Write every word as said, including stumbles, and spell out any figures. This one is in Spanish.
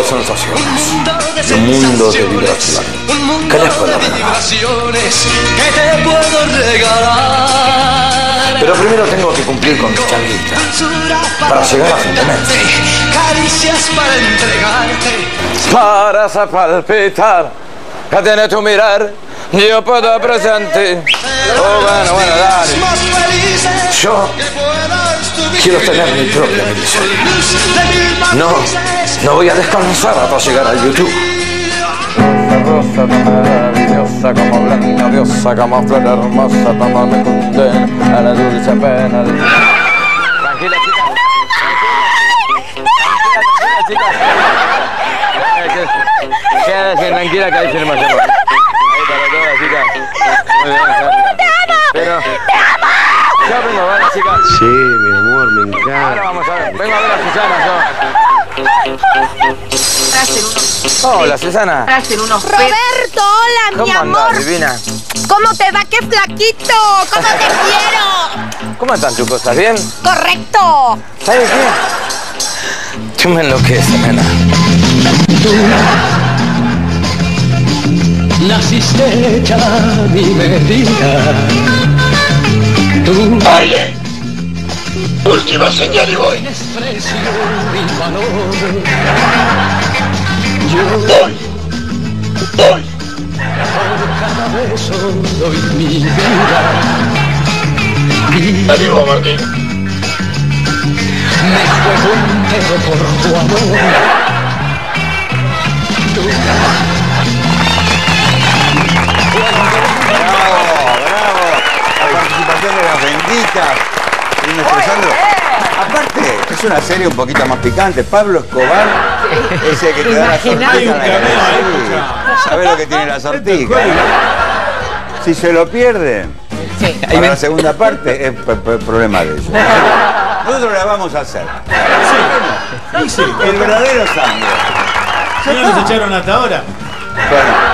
de sensaciones, un mundo de vibración. ¿Qué les puedo regalar? Que te puedo regalar. Pero primero tengo que cumplir con mi changuita para llegar a fin de mes. Caricias para entregarte. Para palpitar, que tiene tu mirar, yo puedo presente. Oh, bueno, bueno, dale. Yo quiero tener mi propia división. No, no voy a descansar hasta llegar al YouTube. Rosa, rosa, maravillosa, como blanca diosa, como flor hermosa, como me condena a la dulce pena. Tranquila, chica. Tranquila, chica. Quédate tranquila que ahí firma yo. Ahí para todas, chicas. Muy bien, gracias. ¡Te amo! Pero... ¡Te amo! Ya vengo a ver, chicas. Sí, mi amor, me encanta. Ahora vamos a ver. Vengo a ver a Susana, yo. Hola, Susana. Roberto, hola, mi ¿Cómo amor. andás, divina? ¿Cómo te va? ¡Qué flaquito! ¿Cómo te quiero? ¿Cómo están tus cosas? ¿Bien? Correcto. ¿Sabes qué? Tú me enloqueces, nena. Naciste hecha mi medida. Tú Oye, última señal y voy. tienes precio y valor. Yo Voy, voy. por cada beso doy mi vida. Ánimo, Martín. Me juego entero por tu amor. Tú Bravo, bravo. La participación de las benditas. Seguimos expresando. Aparte, es una serie un poquito más picante. Pablo Escobar es el que te da la sortija. Hay un cameo ahí. ¿Sabés lo que tiene la sortija? Si se lo pierde, para la segunda parte es p- p- problema de ellos. Nosotros la vamos a hacer. Sí, sí. El verdadero sangre. Si no nos echaron hasta ahora. Bueno.